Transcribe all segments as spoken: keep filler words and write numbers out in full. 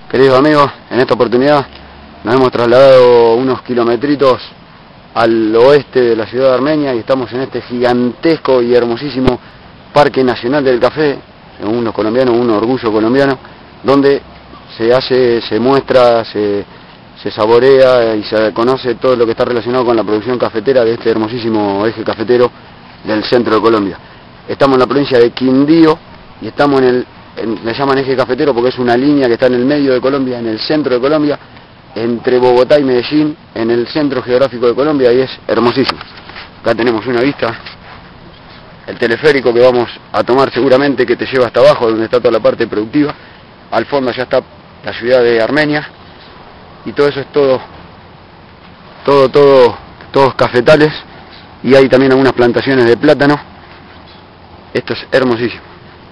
Queridos amigos, en esta oportunidad nos hemos trasladado unos kilometritos al oeste de la ciudad de Armenia y estamos en este gigantesco y hermosísimo Parque Nacional del Café, según los colombianos, un orgullo colombiano, donde se hace, se muestra, se, se saborea y se conoce todo lo que está relacionado con la producción cafetera de este hermosísimo eje cafetero del centro de Colombia. Estamos en la provincia de Quindío y estamos en el, en, le llaman eje cafetero porque es una línea que está en el medio de Colombia, en el centro de Colombia, entre Bogotá y Medellín, en el centro geográfico de Colombia, y es hermosísimo. Acá tenemos una vista, el teleférico que vamos a tomar seguramente, que te lleva hasta abajo donde está toda la parte productiva. Al fondo ya está la ciudad de Armenia y todo eso es todo, todo, todo, todos cafetales, y hay también algunas plantaciones de plátano. Esto es hermosísimo.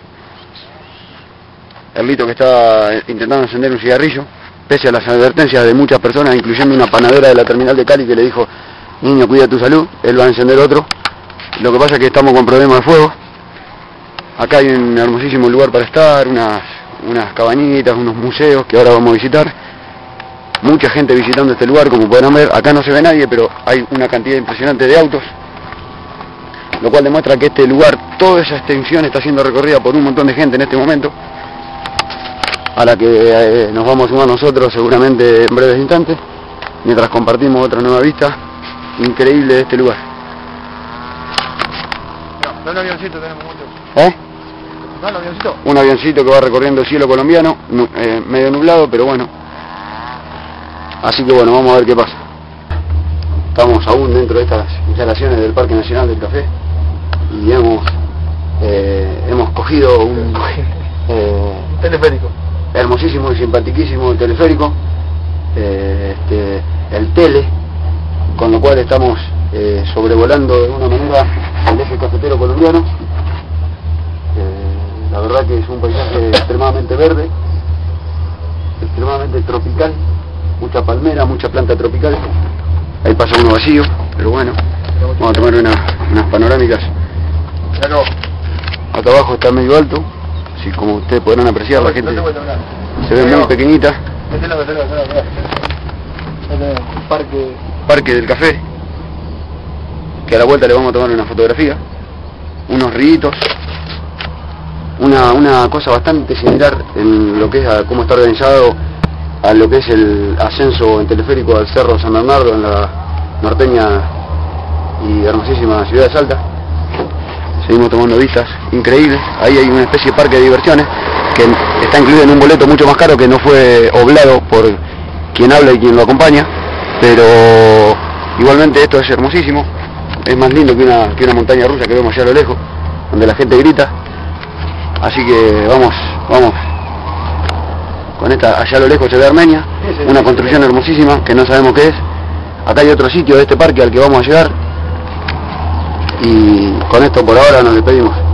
Erlito que está intentando encender un cigarrillo, pese a las advertencias de muchas personas, incluyendo una panadera de la terminal de Cali que le dijo: niño, cuida tu salud, él va a encender otro. Lo que pasa es que estamos con problemas de fuego. Acá hay un hermosísimo lugar para estar, unas, unas cabañitas, unos museos que ahora vamos a visitar. Mucha gente visitando este lugar, como podrán ver. Acá no se ve nadie, pero hay una cantidad impresionante de autos, lo cual demuestra que este lugar, toda esa extensión está siendo recorrida por un montón de gente en este momento, a la que eh, nos vamos a sumar nosotros seguramente en breves instantes, mientras compartimos otra nueva vista increíble de este lugar. No, no un avioncito tenemos mucho. ¿Eh? No, un avioncito. Un avioncito que va recorriendo el cielo colombiano, nu eh, medio nublado, pero bueno. Así que bueno, vamos a ver qué pasa. Estamos aún dentro de estas instalaciones del Parque Nacional del Café y hemos, eh, hemos cogido un eh, teleférico. Hermosísimo y simpaticísimo el teleférico, eh, este, el tele, con lo cual estamos eh, sobrevolando de una manera el eje cafetero colombiano. Eh, la verdad que es un paisaje extremadamente verde, extremadamente tropical, mucha palmera, mucha planta tropical. Ahí pasa uno vacío, pero bueno, vamos a tomar una, unas panorámicas. Acá abajo está medio alto, así como ustedes podrán apreciar, la gente se ve muy pequeñita. Parque. Parque del Café, que a la vuelta le vamos a tomar una fotografía, unos ríos, una, una cosa bastante similar en lo que es a cómo está organizado a lo que es el ascenso en teleférico al Cerro San Bernardo en la norteña y hermosísima ciudad de Salta. Seguimos tomando vistas increíbles. Ahí hay una especie de parque de diversiones que está incluido en un boleto mucho más caro, que no fue oblado por quien habla y quien lo acompaña, pero igualmente esto es hermosísimo. Es más lindo que una, que una montaña rusa que vemos allá a lo lejos, donde la gente grita. Así que vamos, vamos. Con esta, allá a lo lejos se ve Armenia, una construcción hermosísima que no sabemos qué es. Acá hay otro sitio de este parque al que vamos a llegar. Y con esto por ahora nos despedimos.